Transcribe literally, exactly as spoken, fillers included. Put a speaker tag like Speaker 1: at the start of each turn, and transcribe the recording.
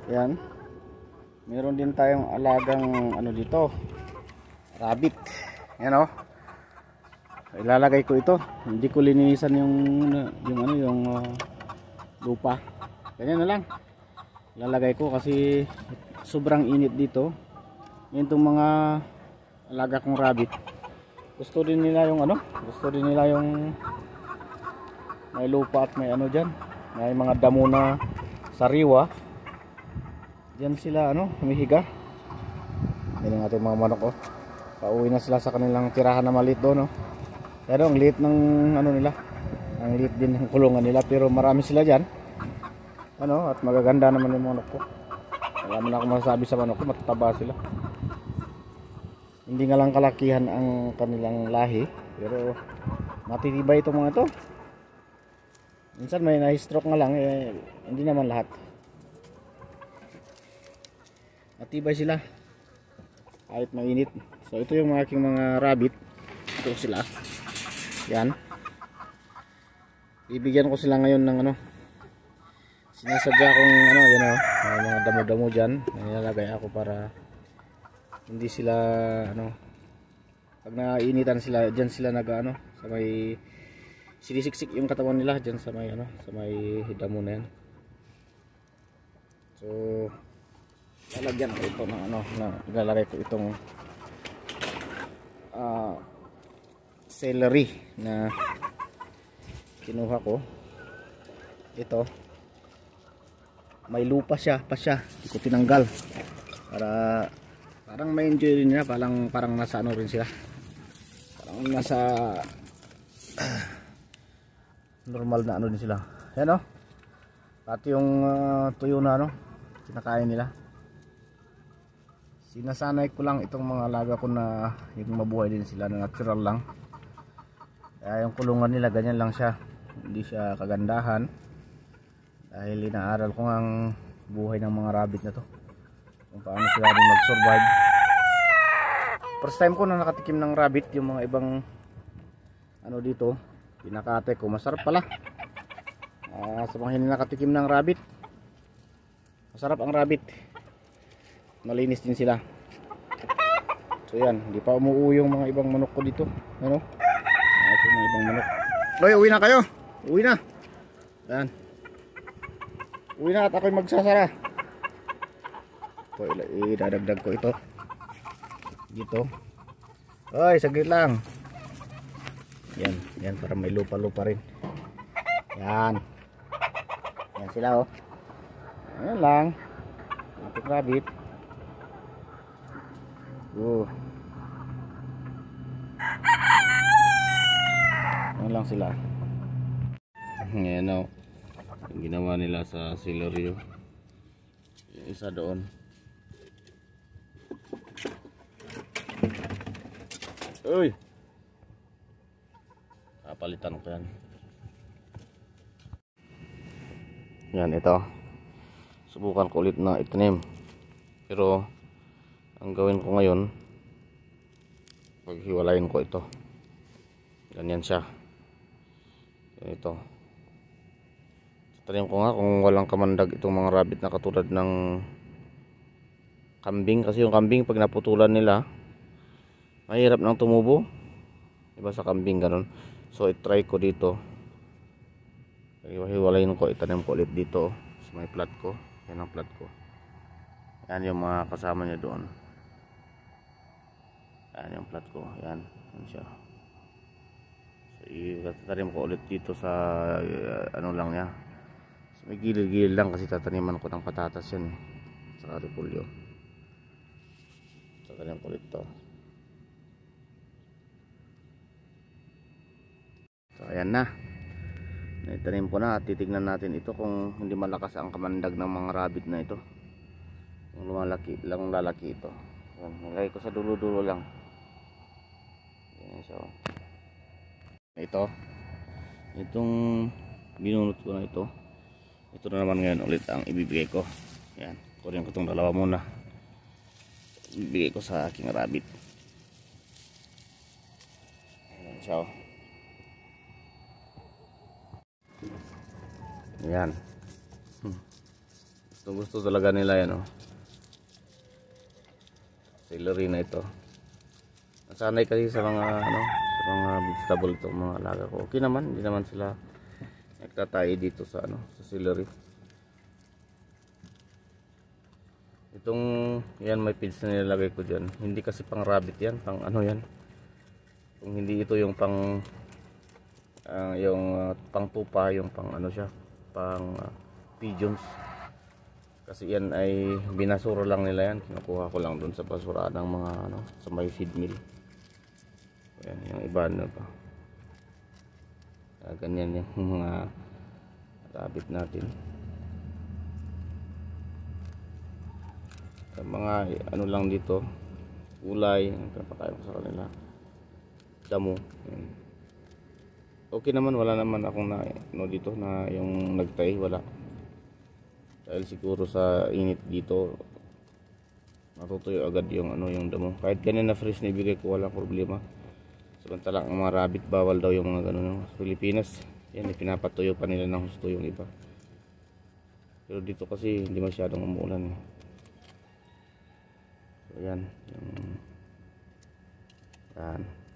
Speaker 1: Yan. Meron din tayong alagang ano dito, rabbit. Yan oh. Ilalagay ko ito. Hindi ko linisan yung yung ano yung uh, lupa. Ganyan na lang. Ilalagay ko kasi sobrang init dito. Yan tong mga alaga kong rabbit. Gusto din nila yung ano? Gusto din nila yung may lupa at may ano diyan. May mga damo na sariwa. Diyan sila ano, humihiga. Yan ang ating mga manok oh. Pauwi na sila sa kanilang tirahan na maliit doon oh. Pero ang liit ng ano nila. Ang liit din ng kulungan nila pero marami sila diyan. Ano, at magaganda naman yung manok ko. Wala man ako masasabi sa manok ko, matataba sila. Hindi nga lang kalakihan ang kanilang lahi, pero matitibay itong mga ito. Minsan may na-stroke nga lang, eh, hindi naman lahat. Matibay sila kahit mainit. So ito yung aking mga rabbit. Ito sila. Yan. Ibigyan ko sila ngayon ng ano. Sinasadya kong ano, yan o, may mga damo-damo dyan. Nilalagay ako para hindi sila ano, pag nainitan sila, dyan sila nag ano, sa may sinisiksik yung katawan nila dyan sa may ano, sa may damo na yan. So lalagyan ko ito ng ano, na ilalagay ko itong uh, celery na kinuha ko. Ito may lupa siya pa siya, hindi ko tinanggal para parang may enjoy rin nila, parang, parang nasa ano rin sila, parang nasa uh, normal na ano din sila. Yan o, pati yung uh, tuyo na ano, kinakain nila. Sinasanay ko lang itong mga alaga ko na yung mabuhay din sila na natural lang. Kaya yung kulungan nila ganyan lang siya, hindi siya kagandahan. Dahil inaaral ko ang buhay ng mga rabbit na to, kung paano sila din mag-survive. First time ko na nakatikim ng rabbit. Yung mga ibang ano dito, pinakate ko, masarap pala. Uh, sa mga hindi nakatikim ng rabbit, masarap ang rabbit. Malinis din sila. So yan, hindi pa umuwi yung mga ibang manok ko dito. Ano? Ito yung mga ibang manok. Loy, uwi na kayo. Uwi na. Yan. Uwi na at ako'y magsasara. Ito, idadagdag ko ito dito. Oy, saglit lang. Yan, yan para may lupa-lupa rin. Yan. Yan sila oh. Yan lang. Ating rabbit. Oh. Yan lang sila. Yan oh. Yung ginawa nila sa celery, yung isa doon. Uy, kapalitan ko yan. Yan, ito subukan ko ulit na itanim, pero ang gawin ko ngayon, paghiwalayin ko ito, ganyan siya. Ito tanim ko nga kung walang kamandag itong mga rabbit na katulad ng kambing, kasi yung kambing pag naputulan nila mahirap nang tumubo, diba sa kambing ganun. So i-try ko dito, hiwalayin ko, itanim ko ulit dito sa may plat ko. Yan ang plat ko, yan yung mga kasama niya doon, yan yung plat ko, yan, yan siya. So itanim ko ulit dito sa uh, ano lang niya, may gilid-gilid lang kasi tataniman ko ng patatas yan eh, saka repolyo. Tatanim ko ulit to. So ayan na, naitanim ko na at titignan natin ito kung hindi malakas ang kamandag ng mga rabbit na ito, kung lumalaki lang lalaki ito. Nilagay ko sa dulo-dulo lang. Ayan, so ito, itong binunot ko na ito, ito na naman ngayon ulit ang ibibigay ko. Yan, kunin ko itong dalawa muna, ibibigay ko sa aking rabbit. Ayan siya oh. Ayan. Hmm. Gusto gusto talaga nila yan, oh. Celery na ito. Nasanay kasi sa mga ano, sa mga vegetable itong mga alaga ko. Okay naman, hindi naman sila nagtatae dito sa ano, sa celery. Itong yan, may feeds na nilalagay ko diyan. Hindi kasi pang rabbit yan, pang ano yan. Kung hindi ito yung pang uh, yung uh, pang pupa, yung pang ano siya, pang uh, pigeons. Kasi yan ay binasura lang nila yan. Kinukuha ko lang dun sa basura ng mga ano, sa may feed mill. Ayan, yung iba na pa. Uh, ganyan yung mga rabbit natin. Uh, mga ano lang dito, gulay, pinapakain ko sa kanila. Damo. Ayan. Okay naman, wala naman akong na no dito na yung nagtay, wala. Dahil siguro sa init dito natutuyo agad yung ano yung damo. Kahit ganyan na fresh na ibigay ko, walang problema. Samantalang ang mga rabbit bawal daw yung mga ganun sa Pilipinas. Yan, pinapatuyo pa nila ng husto yung iba. Pero dito kasi hindi masyadong umuulan. Eh. So yan, yung yan.